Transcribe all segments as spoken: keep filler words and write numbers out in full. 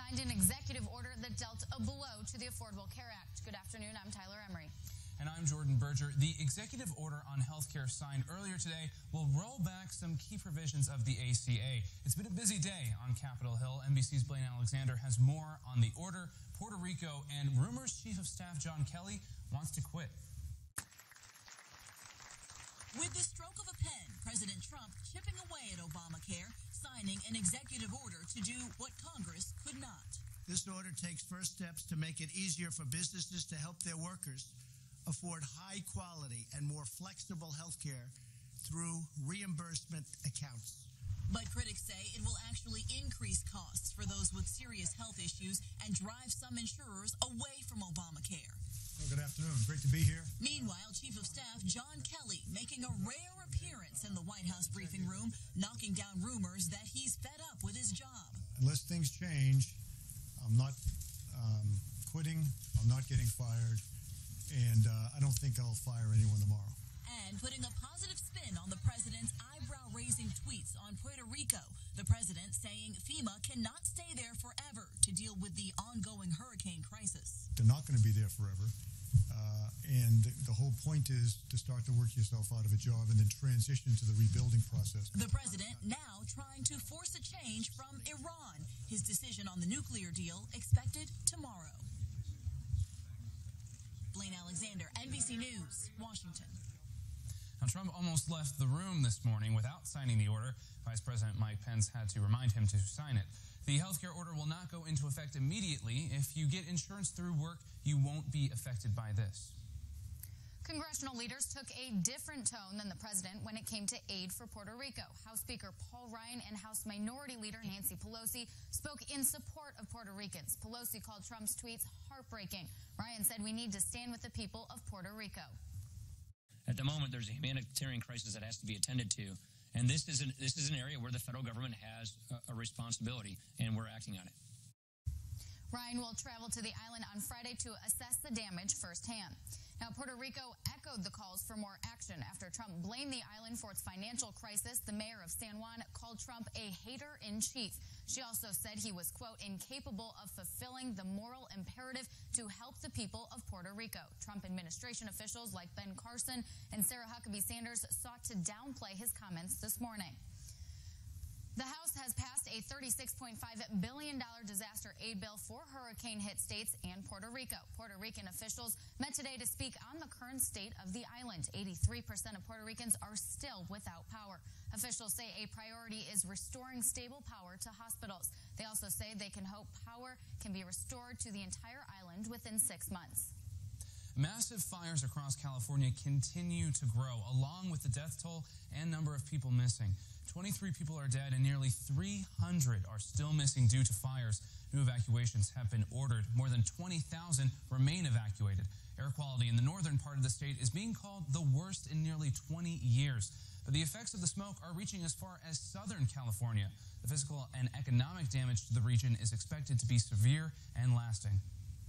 signed an executive order that dealt a blow to the Affordable Care Act. Good afternoon. I'm Tyler Emery. And I'm Jordan Berger. The executive order on health care signed earlier today will roll back some key provisions of the A C A. It's been a busy day on Capitol Hill. N B C's Blaine Alexander has more on the order, Puerto Rico, and rumors Chief of Staff John Kelly wants to quit. With the stroke of a pen, President Trump chipping away at Obamacare, signing an executive order to do what Congress could not. This order takes first steps to make it easier for businesses to help their workers afford high quality and more flexible health care through reimbursement accounts. But critics say it will actually increase costs for those with serious health issues and drive some insurers away from Obamacare. Well, good afternoon. Great to be here. Meanwhile, Chief of Staff John Kelly making a rare appearance in the White House briefing room, knocking down rumors that he's fed up with his job. Unless things change, I'm not um, quitting. I'm not getting fired. And uh, I don't think I'll fire anyone tomorrow. And putting a positive spin on the president's eyebrow-raising tweets on Puerto Rico. The president saying FEMA cannot stay there forever to deal with the ongoing hurricane crisis. They're not going to be there forever. Uh, and the whole point is to start to work yourself out of a job and then transition to the rebuilding process. The president now trying to force a change from Iran. His decision on the nuclear deal expected tomorrow. Blaine Alexander, N B C News, Washington. Now, Trump almost left the room this morning without signing the order. Vice President Mike Pence had to remind him to sign it. The health care order will not go into effect immediately. If you get insurance through work, you won't be affected by this. Congressional leaders took a different tone than the president when it came to aid for Puerto Rico. House Speaker Paul Ryan and House Minority Leader Nancy Pelosi spoke in support of Puerto Ricans. Pelosi called Trump's tweets heartbreaking. Ryan said we need to stand with the people of Puerto Rico. At the moment, there's a humanitarian crisis that has to be attended to, and this is an, this is an area where the federal government has a, a responsibility, and we're acting on it. Ryan will travel to the island on Friday to assess the damage firsthand. Now, Puerto Rico echoed the calls for more action after Trump blamed the island for its financial crisis. The mayor of San Juan called Trump a hater-in-chief. She also said he was, quote, incapable of fulfilling the moral imperative to help the people of Puerto Rico. Trump administration officials like Ben Carson and Sarah Huckabee Sanders sought to downplay his comments this morning. The House has passed a thirty-six point five billion dollars disaster aid bill for hurricane-hit states and Puerto Rico. Puerto Rican officials met today to speak on the current state of the island. eighty-three percent of Puerto Ricans are still without power. Officials say a priority is restoring stable power to hospitals. They also say they can hope power can be restored to the entire island within six months. Massive fires across California continue to grow, along with the death toll and number of people missing. twenty-three people are dead and nearly three hundred are still missing due to fires. New evacuations have been ordered. More than twenty thousand remain evacuated. Air quality in the northern part of the state is being called the worst in nearly twenty years. But the effects of the smoke are reaching as far as Southern California. The physical and economic damage to the region is expected to be severe and lasting.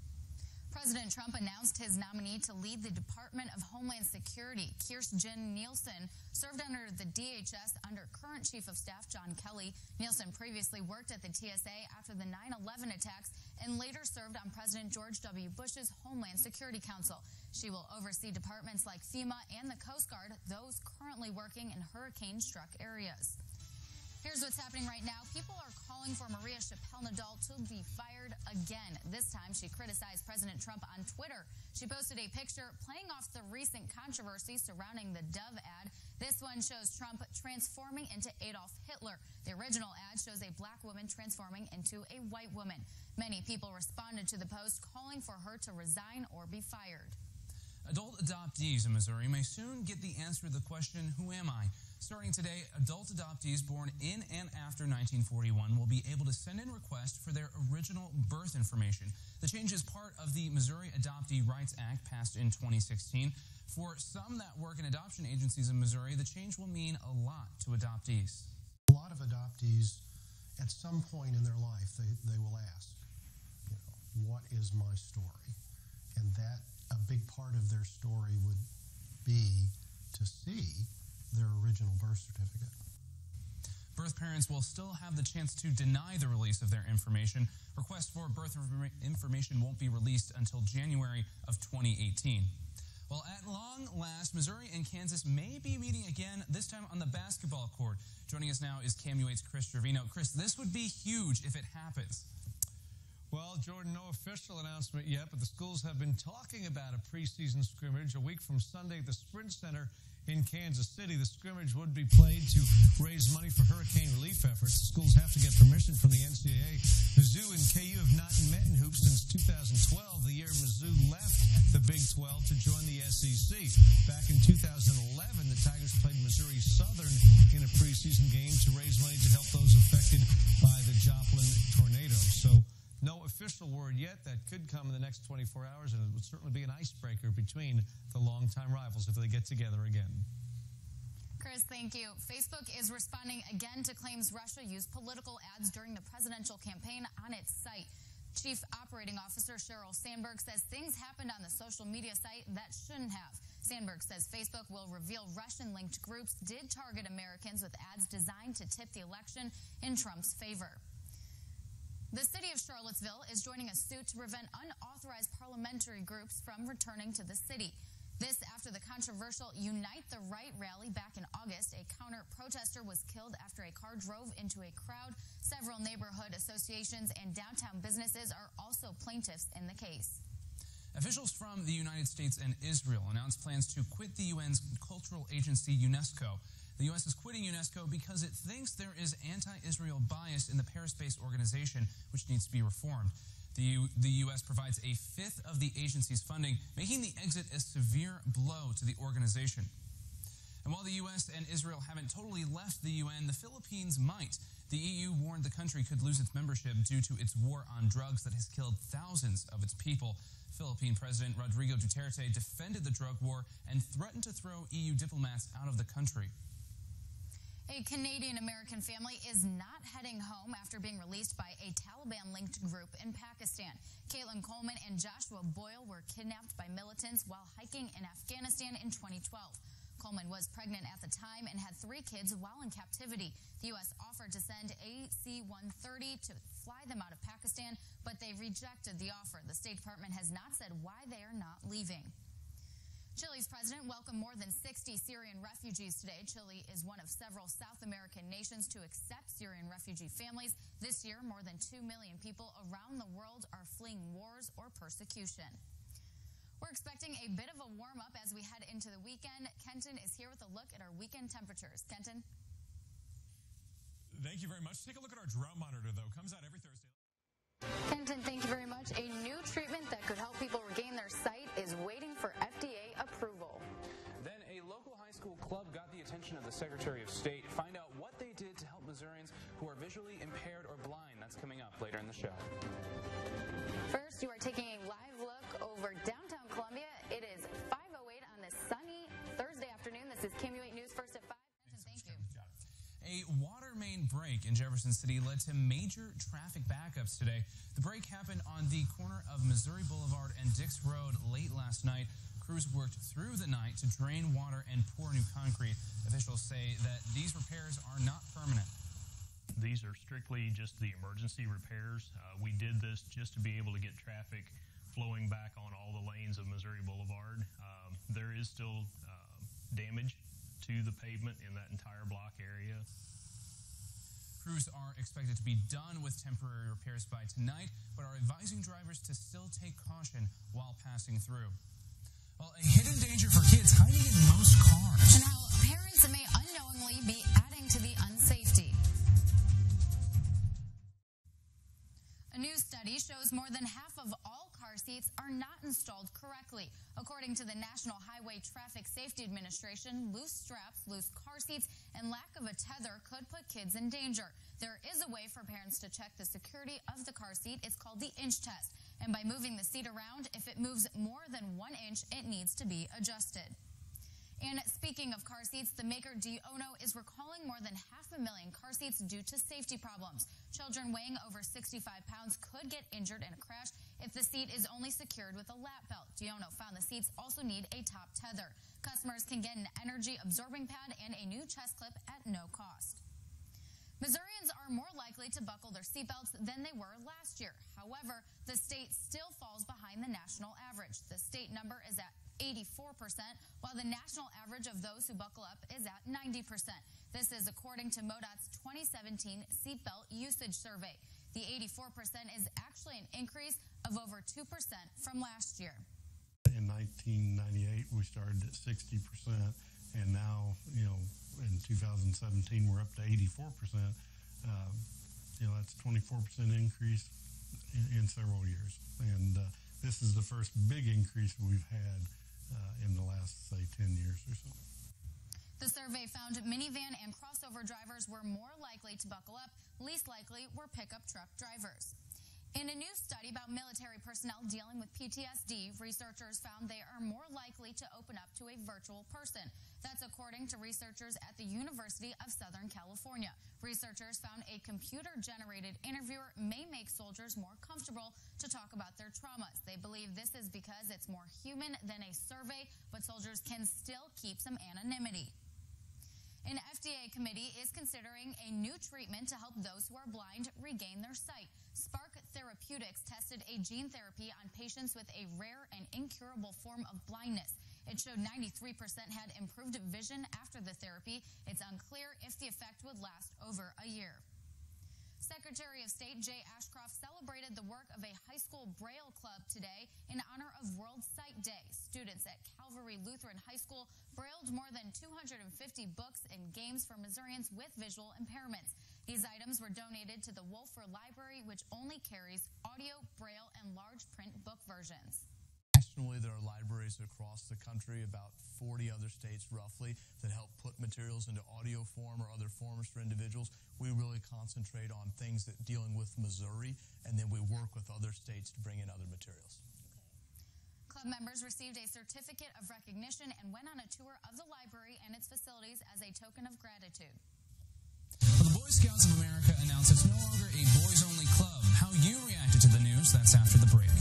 President Trump announced his nominee to lead the Department of Homeland Security. Kirstjen Nielsen served under the D H S under current Chief of Staff John Kelly. Nielsen previously worked at the T S A after the nine eleven attacks and later served on President George W. Bush's Homeland Security Council. She will oversee departments like FEMA and the Coast Guard, those currently working in hurricane-struck areas. Here's what's happening right now. People are calling for Maria Chappelle-Nadal to be fired again. This time, she criticized President Trump on Twitter. She posted a picture playing off the recent controversy surrounding the Dove ad. This one shows Trump transforming into Adolf Hitler. The original ad shows a black woman transforming into a white woman. Many people responded to the post, calling for her to resign or be fired. Adult adoptees in Missouri may soon get the answer to the question, who am I? Starting today, adult adoptees born in and after nineteen forty-one will be able to send in requests for their original birth information. The change is part of the Missouri Adoptee Rights Act passed in twenty sixteen. For some that work in adoption agencies in Missouri, the change will mean a lot to adoptees. A lot of adoptees, at some point in their life, they, they will ask, you know, what is my story? And that, a big part of their story would be to see their original birth certificate. Birth parents will still have the chance to deny the release of their information. Requests for birth information won't be released until January of twenty eighteen. Well, at long last, Missouri and Kansas may be meeting again, this time on the basketball court. Joining us now is K M U eight's Chris Trevino. Chris, this would be huge if it happens. Well, Jordan, no official announcement yet, but the schools have been talking about a preseason scrimmage a week from Sunday at the Sprint Center in Kansas City. The scrimmage would be played to raise money for hurricane relief efforts. The schools have to get permission from the N C double A. Mizzou and K U have not met in hoops since two thousand twelve, the year Mizzou left the Big twelve to join the S E C. Back in two thousand eleven, the Tigers played Missouri Southern in a preseason game to raise money to help those affected by the Joplin tornado. So no official word yet. That could come in the next twenty-four hours, and it would certainly be an icebreaker between the longtime rivals if they get together again. Chris, thank you. Facebook is responding again to claims Russia used political ads during the presidential campaign on its site. Chief Operating Officer Sheryl Sandberg says things happened on the social media site that shouldn't have. Sandberg says Facebook will reveal Russian-linked groups did target Americans with ads designed to tip the election in Trump's favor. The city of Charlottesville is joining a suit to prevent unauthorized parliamentary groups from returning to the city. This after the controversial Unite the Right rally back in August. A counter-protester was killed after a car drove into a crowd. Several neighborhood associations and downtown businesses are also plaintiffs in the case. Officials from the United States and Israel announced plans to quit the U N's cultural agency UNESCO. The U S is quitting UNESCO because it thinks there is anti-Israel bias in the Paris-based organization, which needs to be reformed. The, U the U S provides a fifth of the agency's funding, making the exit a severe blow to the organization. And while the U S and Israel haven't totally left the U N, the Philippines might. The E U warned the country could lose its membership due to its war on drugs that has killed thousands of its people. Philippine President Rodrigo Duterte defended the drug war and threatened to throw E U diplomats out of the country. A Canadian-American family is not heading home after being released by a Taliban-linked group in Pakistan. Caitlin Coleman and Joshua Boyle were kidnapped by militants while hiking in Afghanistan in twenty twelve. Coleman was pregnant at the time and had three kids while in captivity. The U S offered to send A C one thirty to fly them out of Pakistan, but they rejected the offer. The State Department has not said why they are not leaving. Chile's president welcomed more than sixty Syrian refugees today. Chile is one of several South American nations to accept Syrian refugee families. This year, more than two million people around the world are fleeing wars or persecution. We're expecting a bit of a warm-up as we head into the weekend. Kenton is here with a look at our weekend temperatures. Kenton? Thank you very much. Take a look at our drought monitor, though. Comes out every Thursday. Kenton, thank you very much. A new treatment that could help people regain their sight is waiting for F D A approval. Then a local high school club got the attention of the Secretary of State. Find out what they did to help Missourians who are visually impaired or blind. That's coming up later in the show. First, you are taking a live look over downtown Columbia. It is five oh eight on this sunny Thursday afternoon. This is K M U eight News First at five. Thank you. A water main break in Jefferson City led to major traffic backups today. The break happened on the corner of Missouri Boulevard and Dix Road late last night. Crews worked through the night to drain water and pour new concrete. Officials say that these repairs are not permanent. These are strictly just the emergency repairs. Uh, we did this just to be able to get traffic flowing back on all the lanes of Missouri Boulevard. Um, there is still uh, damage to the pavement in that entire block area. Crews are expected to be done with temporary repairs by tonight, but are advising drivers to still take caution while passing through. Well, a hidden danger for kids hiding in most cars. And how parents may unknowingly be adding to the unsafety. A new study shows more than half of all car seats are not installed correctly. According to the National Highway Traffic Safety Administration, loose straps, loose car seats, and lack of a tether could put kids in danger. There is a way for parents to check the security of the car seat. It's called the inch test. And by moving the seat around, if it moves more than one inch, it needs to be adjusted. And speaking of car seats, the maker Diono is recalling more than half a million car seats due to safety problems. Children weighing over sixty-five pounds could get injured in a crash if the seat is only secured with a lap belt. Diono found the seats also need a top tether. Customers can get an energy-absorbing pad and a new chest clip at no cost. Missourians are more likely to buckle their seatbelts than they were last year. However, the state still falls behind the national average. The state number is at eighty-four percent, while the national average of those who buckle up is at ninety percent. This is according to MoDOT's twenty seventeen seatbelt usage survey. The eighty-four percent is actually an increase of over two percent from last year. In nineteen ninety-eight, we started at sixty percent, and now, you know, in two thousand seventeen, we're up to eighty-four percent. Um, you know, that's a twenty-four percent increase in, in several years. And uh, this is the first big increase we've had uh, in the last, say, ten years or so. The survey found minivan and crossover drivers were more likely to buckle up. Least likely were pickup truck drivers. In a new study about military personnel dealing with P T S D, researchers found they are more likely to open up to a virtual person. That's according to researchers at the University of Southern California. Researchers found a computer-generated interviewer may make soldiers more comfortable to talk about their traumas. They believe this is because it's more human than a survey, but soldiers can still keep some anonymity. An F D A committee is considering a new treatment to help those who are blind regain their sight. Spark Therapeutics tested a gene therapy on patients with a rare and incurable form of blindness. It showed ninety-three percent had improved vision after the therapy. It's unclear if the effect would last over a year. Secretary of State Jay Ashcroft celebrated the work of a high school Braille club today in honor of World Sight Day. Students at Calvary Lutheran High School brailled more than two hundred fifty books and games for Missourians with visual impairments. These items were donated to the Wolfer Library, which only carries audio, Braille, and large print book versions. Nationally, there are libraries across the country, about forty other states roughly, that help put materials into audio form or other forms for individuals. We really concentrate on things that dealing with Missouri, and then we work with other states to bring in other materials. Club members received a certificate of recognition and went on a tour of the library and its facilities as a token of gratitude. Well, the Boy Scouts of America announced it's no longer a boys-only club. How you reacted to the news, that's after the break.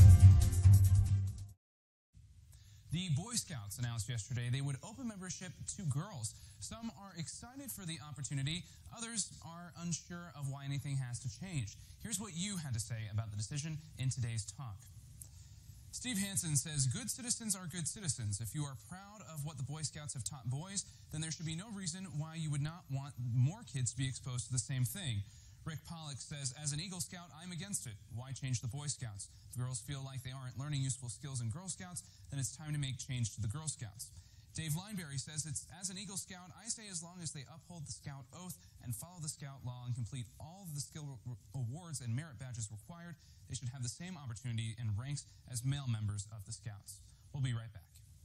The Boy Scouts announced yesterday they would open membership to girls. Some are excited for the opportunity. Others are unsure of why anything has to change. Here's what you had to say about the decision in today's talk. Steve Hansen says, good citizens are good citizens. If you are proud of what the Boy Scouts have taught boys, then there should be no reason why you would not want more kids to be exposed to the same thing. Rick Pollock says, as an Eagle Scout, I'm against it. Why change the Boy Scouts? If girls feel like they aren't learning useful skills in Girl Scouts, then it's time to make change to the Girl Scouts. Dave Lineberry says, it's, as an Eagle Scout, I say as long as they uphold the Scout oath and follow the Scout law and complete all of the skill awards and merit badges required, they should have the same opportunity and ranks as male members of the Scouts. We'll be right back.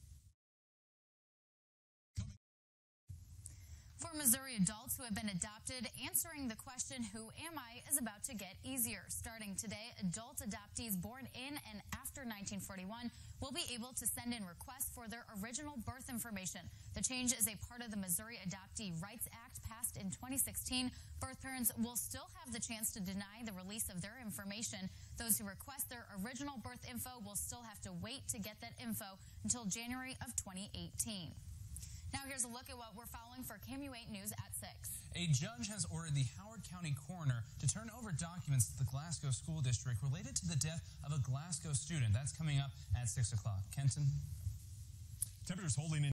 For Missouri adults who have been adopted, answering the question, who am I, is about to get easier. Starting today, adult adoptees born in and after nineteen forty-one will be able to send in requests for their original birth information. The change is a part of the Missouri Adoptee Rights Act passed in twenty sixteen. Birth parents will still have the chance to deny the release of their information. Those who request their original birth info will still have to wait to get that info until January of twenty eighteen. Now here's a look at what we're following for K M U eight News at six. A judge has ordered the Howard County coroner to turn over documents to the Glasgow School District related to the death of a Glasgow student. That's coming up at six o'clock. Kenton? Temperatures holding in